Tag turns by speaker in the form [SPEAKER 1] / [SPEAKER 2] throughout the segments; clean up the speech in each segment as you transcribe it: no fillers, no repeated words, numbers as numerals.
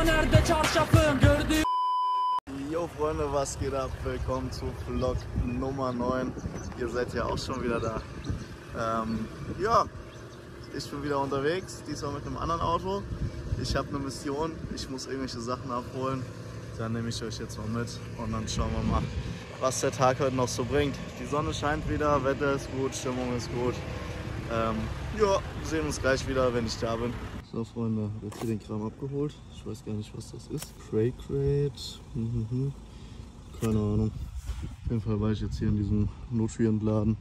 [SPEAKER 1] nerede çarşafım gördüğüm.
[SPEAKER 2] Yo Freunde, was geht ab? Willkommen zu Vlog Nummer 9. Ihr seid ja auch schon wieder da. Ja, ich bin wieder unterwegs, diesmal mit einem anderen Auto. Ich habe eine Mission, ich muss irgendwelche Sachen abholen. Dann nehme ich euch jetzt mal mit und dann schauen wir mal, was der Tag heute noch so bringt. Die Sonne scheint wieder, Wetter ist gut, Stimmung ist gut. Ja, wir sehen uns gleich wieder, wenn ich da bin. So Freunde, jetzt hier den Kram abgeholt. Ich weiß gar nicht, was das ist. Crate. Keine Ahnung. Auf jeden Fall war ich jetzt hier in diesem Nutrientladen.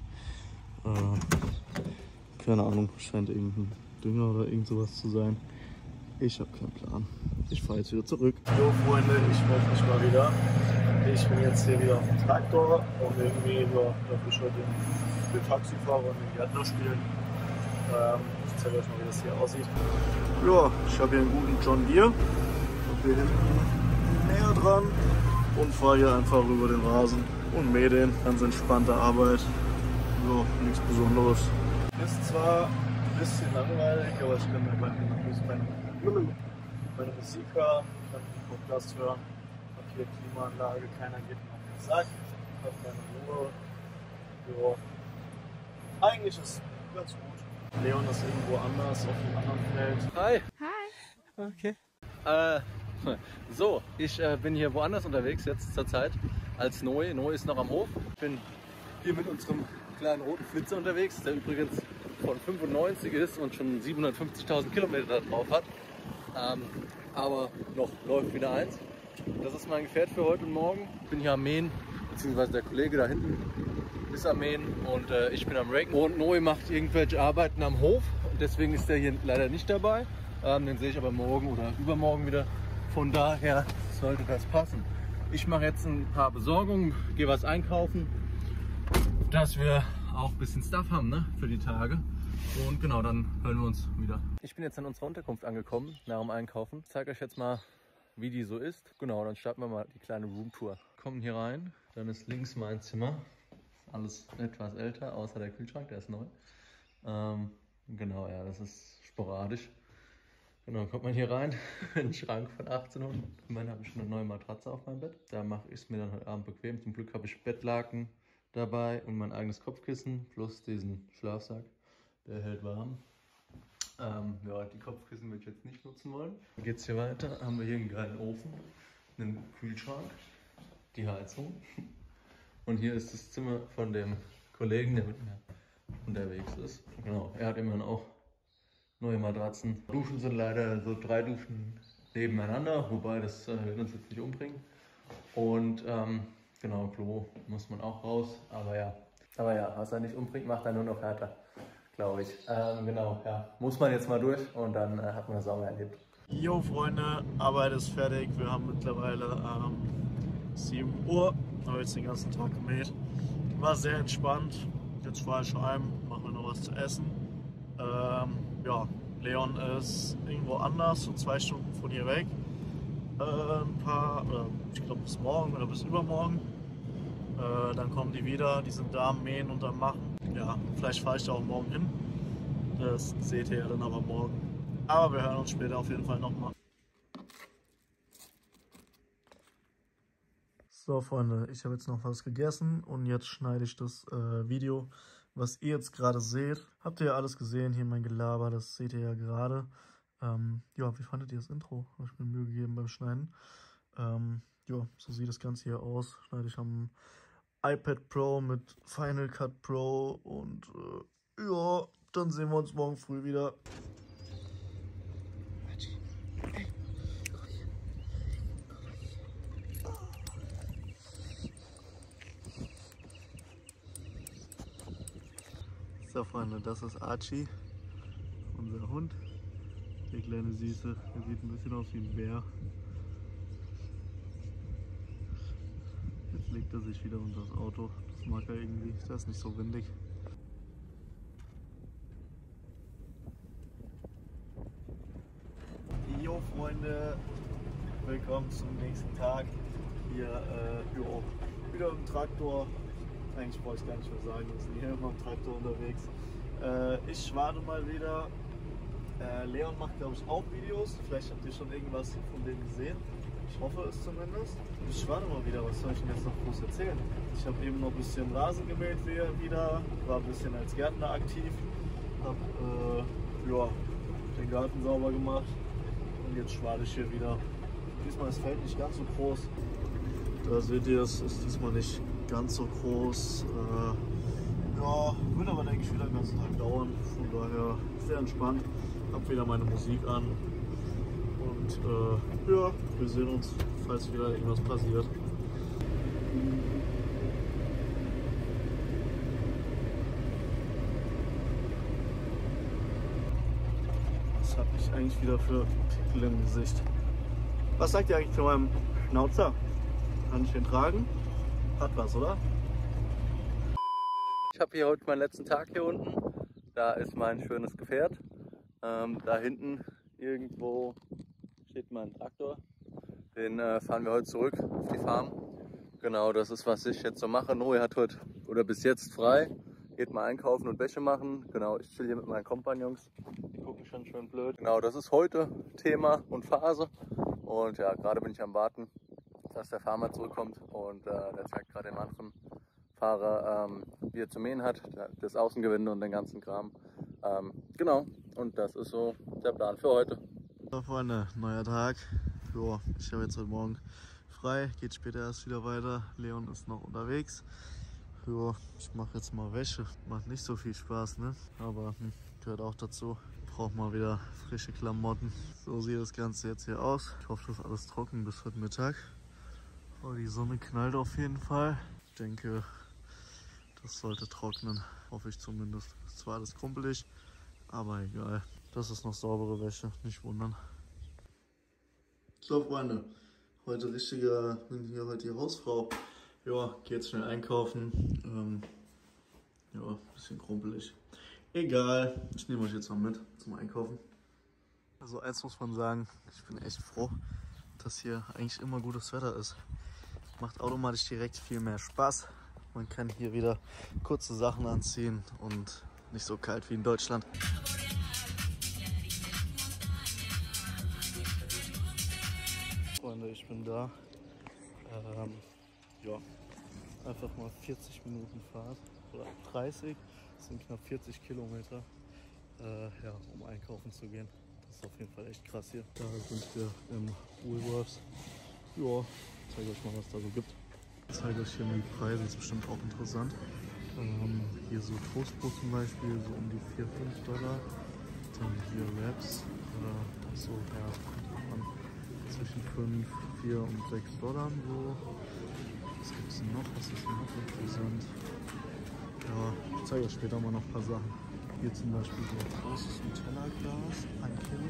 [SPEAKER 2] Keine Ahnung, scheint irgendein Dünger oder irgend sowas zu sein. Ich habe keinen Plan. Ich fahre jetzt wieder zurück. Jo Freunde, ich melde mich mal wieder. Ich bin jetzt hier wieder auf dem Traktor und irgendwie darf ich heute den Taxifahrer und den Gärtner spielen. Ich zeige euch mal, wie das hier aussieht. Ja, ich habe hier einen guten John Deere. Und hier hinten näher dran und fahre hier einfach über den Rasen und mähe den. Ganz entspannte Arbeit. So, nichts Besonderes. Ist zwar ein bisschen langweilig, aber ich kann mir meine Musik hören, kann den Podcast hören. Hab hier Klimaanlage, keiner geht mir auf den Sack. Hab keine Ruhe. Jo. Eigentlich ist ganz gut. Leon ist irgendwo anders, auf einem anderen Feld.
[SPEAKER 3] Hi. Hi. Okay. So, ich bin hier woanders unterwegs jetzt zur Zeit als Noe. Noe ist noch am Hof. Ich bin hier mit unserem kleinen roten Flitzer unterwegs, der übrigens von 95 ist und schon 750.000 Kilometer da drauf hat. Aber noch läuft wieder eins. Das ist mein Gefährt für heute und morgen. Ich bin hier am Mähen, beziehungsweise der Kollege da hinten ist am Mähen und ich bin am Raken. Und Noe macht irgendwelche Arbeiten am Hof und deswegen ist der hier leider nicht dabei. Den sehe ich aber morgen oder übermorgen wieder. Von daher sollte das passen. Ich mache jetzt ein paar Besorgungen, gehe was einkaufen, dass wir auch ein bisschen Stuff haben, ne, für die Tage. Und genau, dann hören wir uns wieder. Ich bin jetzt an unserer Unterkunft angekommen, nach dem Einkaufen. Ich zeige euch jetzt mal, wie die so ist. Genau, dann starten wir mal die kleine Roomtour. Kommen hier rein, dann ist links mein Zimmer. Alles etwas älter, außer der Kühlschrank, der ist neu. Genau, ja, das ist sporadisch. Genau, kommt man hier rein, in den Schrank von 1800. Immerhin habe ich schon eine neue Matratze auf meinem Bett. Da mache ich es mir dann heute Abend bequem. Zum Glück habe ich Bettlaken dabei und mein eigenes Kopfkissen plus diesen Schlafsack. Der hält warm. Ja, die Kopfkissen will ich jetzt nicht nutzen wollen. Dann geht es hier weiter. Haben wir hier einen geilen Ofen, einen Kühlschrank, die Heizung. Und hier ist das Zimmer von dem Kollegen, der mit mir unterwegs ist. Genau, er hat immerhin auch neue Matratzen. Duschen sind leider so 3 Duschen nebeneinander, wobei das wird uns jetzt nicht umbringen. Und genau, Klo muss man auch raus, aber ja, was er nicht umbringt, macht er nur noch härter, glaube ich. Genau, ja, muss man jetzt mal durch und dann hat man das auch mal erlebt.
[SPEAKER 2] Jo Freunde, Arbeit ist fertig. Wir haben mittlerweile 7 Uhr. Habe jetzt den ganzen Tag gemäht. War sehr entspannt. Jetzt fahre ich heim, machen wir noch was zu essen. Ja, Leon ist irgendwo anders, so 2 Stunden von hier weg. Ich glaube bis morgen oder bis übermorgen. Dann kommen die wieder, die sind da am Mähen und am Machen. Ja, vielleicht fahre ich da auch morgen hin. Das seht ihr ja dann aber morgen. Aber wir hören uns später auf jeden Fall nochmal. So Freunde, ich habe jetzt noch was gegessen und jetzt schneide ich das Video, was ihr jetzt gerade seht. Habt ihr ja alles gesehen, hier mein Gelaber, das seht ihr ja gerade. Ja, wie fandet ihr das Intro? Habe ich mir Mühe gegeben beim Schneiden. Ja, so sieht das Ganze hier aus. Schneide ich am iPad Pro mit Final Cut Pro und ja, dann sehen wir uns morgen früh wieder. So Freunde, das ist Archie, unser Hund, der kleine Süße, der sieht ein bisschen aus wie ein Bär. Jetzt legt er sich wieder unter das Auto, das mag er irgendwie, da ist nicht so windig. Jo Freunde, willkommen zum nächsten Tag. Hier wieder im Traktor. Eigentlich brauche ich gar nicht mehr sagen, wir sind hier immer im Traktor unterwegs. Ich warte mal wieder Leon macht, glaube ich, auch Videos. Vielleicht habt ihr schon irgendwas von denen gesehen. Ich hoffe es zumindest. Ich warte mal wieder, was soll ich denn jetzt noch groß erzählen? Ich habe eben noch ein bisschen Rasen gemäht wieder, war ein bisschen als Gärtner aktiv, habe den Garten sauber gemacht und jetzt schwade ich hier wieder. Diesmal ist das Feld nicht ganz so groß. Da seht ihr, es ist diesmal nicht ganz so groß. Wird aber, denke ich, wieder den ganzen Tag dauern. Von daher sehr entspannt. Hab wieder meine Musik an. Und wir sehen uns, falls wieder irgendwas passiert. Was habe ich eigentlich wieder für Pickel im Gesicht? Was sagt ihr eigentlich zu meinem Schnauzer? Kann ich den tragen? Hat was, oder?
[SPEAKER 3] Ich habe hier heute meinen letzten Tag hier unten. Da ist mein schönes Gefährt. Da hinten irgendwo steht mein Traktor. Den fahren wir heute zurück auf die Farm. Genau, das ist, was ich jetzt so mache. Noe hat heute oder bis jetzt frei. Geht mal einkaufen und Wäsche machen. Genau, ich chill hier mit meinen Kompagnons. Die gucken schon schön blöd. Genau, das ist heute Thema und Phase. Und ja, gerade bin ich am Warten, dass der Farmer zurückkommt. Und der zeigt gerade dem anderen Fahrer, wie er zu mähen hat. Das Außengewinde und den ganzen Kram. Genau, und das ist so der Plan für heute.
[SPEAKER 2] So Freunde, neuer Tag. Jo, ich habe jetzt heute Morgen frei, geht später erst wieder weiter. Leon ist noch unterwegs. Jo, ich mache jetzt mal Wäsche. Macht nicht so viel Spaß, ne? Aber gehört auch dazu. Braucht mal wieder frische Klamotten. So sieht das Ganze jetzt hier aus. Ich hoffe, das ist alles trocken bis heute Mittag. Oh, die Sonne knallt auf jeden Fall. Ich denke, das sollte trocknen. Hoffe ich zumindest. Ist zwar alles krumpelig, aber egal. Das ist noch saubere Wäsche, nicht wundern. So Freunde, heute bin hier heute die Hausfrau. Ja, geht schnell einkaufen. Bisschen krumpelig. Egal, ich nehme euch jetzt mal mit zum Einkaufen. Also eins muss man sagen, ich bin echt froh, dass hier eigentlich immer gutes Wetter ist. Macht automatisch direkt viel mehr Spaß. Man kann hier wieder kurze Sachen anziehen und nicht so kalt wie in Deutschland. Freunde, ich bin da. Einfach mal 40 Minuten Fahrt oder 30, das sind knapp 40 Kilometer, um einkaufen zu gehen. Das ist auf jeden Fall echt krass hier. Da sind wir im Woolworths. Ja, ich zeige euch mal, was da so gibt. Ich zeige euch hier mal die Preise, das ist bestimmt auch interessant. Hier so Toastbrot zum Beispiel, so um die 4-5 Dollar. Dann hier Wraps, zwischen 5, 4 und 6 Dollar so. Was gibt es denn noch? Was ist denn noch interessant? Ja, ich zeige euch später mal noch ein paar Sachen. Hier zum Beispiel so ein großes Nutella-Glas, 1 Kilo.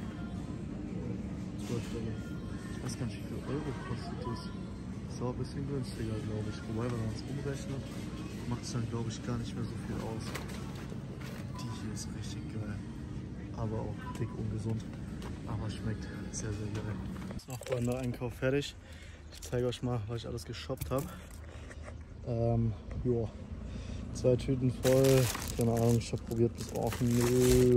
[SPEAKER 2] 12 Dollar. Ich weiß gar nicht, wie viel Euro kostet das. Ist auch ein bisschen günstiger, glaube ich. Wobei, wenn man es umrechnet, macht es dann, glaube ich, gar nicht mehr so viel aus. Die hier ist richtig geil. Aber auch dick ungesund. Aber schmeckt sehr, sehr geil. So, Freunde, Einkauf fertig. Ich zeige euch mal, was ich alles geshoppt habe. 2 Tüten voll. Keine Ahnung, ich habe probiert bis auf. Nö.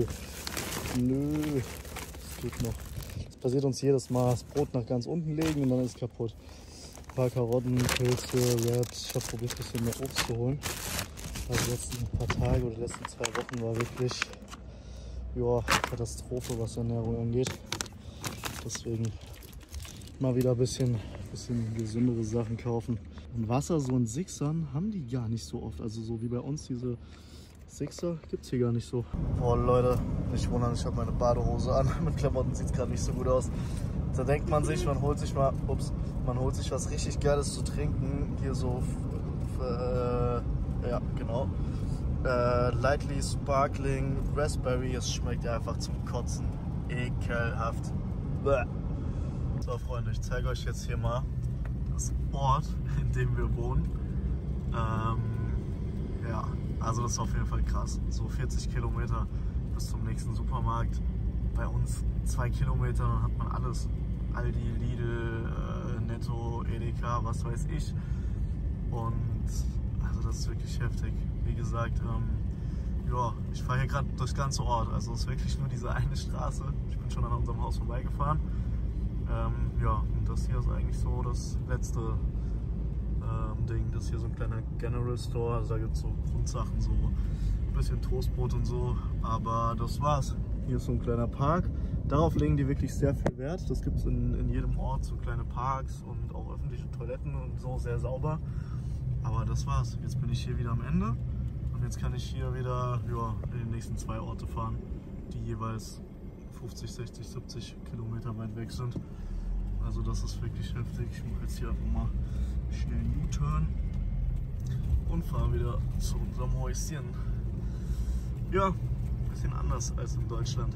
[SPEAKER 2] Das geht noch. Das passiert uns jedes Mal. Das Brot nach ganz unten legen und dann ist es kaputt. Ein paar Karotten, Pilze, Wraps. Ich habe probiert, ein bisschen mehr Obst zu holen. Also die letzten paar Tage oder die letzten 2 Wochen war wirklich Katastrophe, was Ernährung angeht. Deswegen mal wieder ein bisschen gesündere Sachen kaufen. Und Wasser, so in Sixern, haben die gar nicht so oft. Also so wie bei uns, diese Sixer gibt es hier gar nicht so. Boah Leute, nicht wundern, ich habe meine Badehose an. Mit Klamotten sieht es gerade nicht so gut aus. Da denkt man sich, man holt sich was richtig Geiles zu trinken. Hier so, Lightly Sparkling Raspberry. Es schmeckt einfach zum Kotzen. Ekelhaft. Bäh. So Freunde, ich zeige euch jetzt hier mal das Ort, in dem wir wohnen. Also das ist auf jeden Fall krass. So 40 Kilometer bis zum nächsten Supermarkt. Bei uns 2 Kilometer, dann hat man alles. Aldi, Lidl, Netto, Edeka, was weiß ich. Und also das ist wirklich heftig. Wie gesagt, ja, ich fahre hier gerade durchs ganze Ort. Also es ist wirklich nur diese eine Straße. Ich bin schon an unserem Haus vorbeigefahren. Ja, und das hier ist eigentlich so das letzte Ding. Das ist hier so ein kleiner General Store. Also da gibt es so Grundsachen, so ein bisschen Toastbrot und so. Aber das war's. Hier ist so ein kleiner Park. Darauf legen die wirklich sehr viel Wert. Das gibt es in jedem Ort, so kleine Parks und auch öffentliche Toiletten und so, sehr sauber. Aber das war's. Jetzt bin ich hier wieder am Ende. Und jetzt kann ich hier wieder in die nächsten 2 Orte fahren, die jeweils 50, 60, 70 Kilometer weit weg sind. Also das ist wirklich heftig. Ich mache jetzt hier einfach mal schnell einen U-Turn und fahre wieder zu unserem Häuschen. Ja, ein bisschen anders als in Deutschland.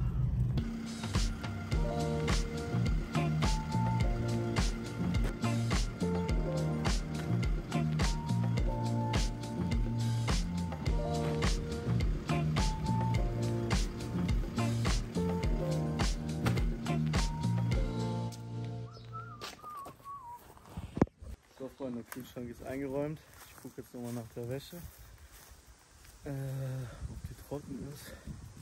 [SPEAKER 2] So Freunde, der Kühlschrank ist eingeräumt. Ich gucke jetzt nochmal nach der Wäsche, ob die trocken ist.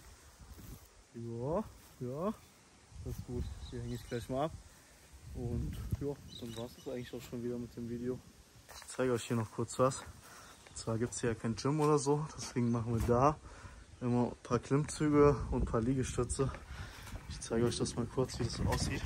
[SPEAKER 2] Ja, das ist gut. Die hänge ich gleich mal ab. Und ja, dann war es das eigentlich auch schon wieder mit dem Video. Ich zeige euch hier noch kurz was. Und zwar gibt es hier kein Gym oder so, deswegen machen wir da immer ein paar Klimmzüge und ein paar Liegestütze. Ich zeige euch das mal kurz, wie das so aussieht.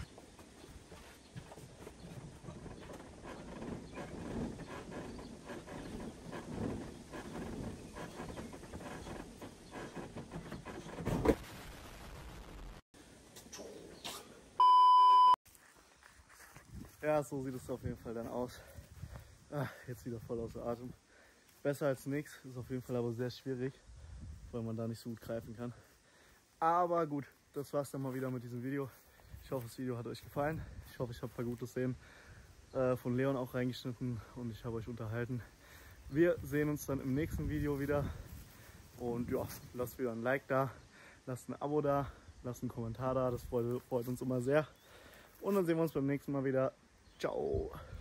[SPEAKER 2] Ja, so sieht es auf jeden Fall dann aus. Jetzt wieder voll außer Atem. Besser als nichts, ist auf jeden Fall aber sehr schwierig, weil man da nicht so gut greifen kann. Aber gut, das war's dann mal wieder mit diesem Video. Ich hoffe, das Video hat euch gefallen. Ich hoffe, ich habe ein paar gute Szenen von Leon auch reingeschnitten und ich habe euch unterhalten. Wir sehen uns dann im nächsten Video wieder. Und ja, lasst wieder ein Like da, lasst ein Abo da, lasst einen Kommentar da, das freut uns immer sehr. Und dann sehen wir uns beim nächsten Mal wieder. Ciao!